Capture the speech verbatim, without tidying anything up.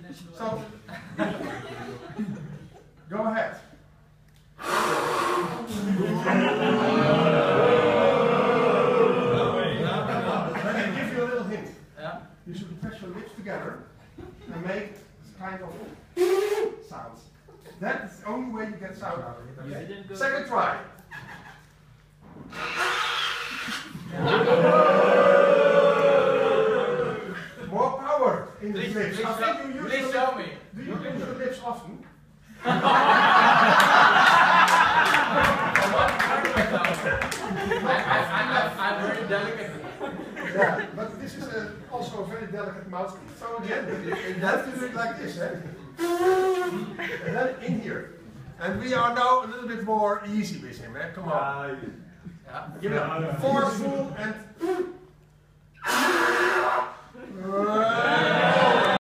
So, go ahead. Let me give you a little hint. Yeah. You should press your lips together and make kind of sounds. That's the only way you get sound out of it. Okay? Second try. More power in the Please, lips. please, I think you use please your show lips. me. Do you use your lips often? I'm, I'm, I'm very delicate. Yeah, but this is a, also a very delicate mouthpiece. So again, you have to do it like this, eh? And then in here. And we are now a little bit more easy with him, eh? Come on. Yeah. Give it up. Forceful and...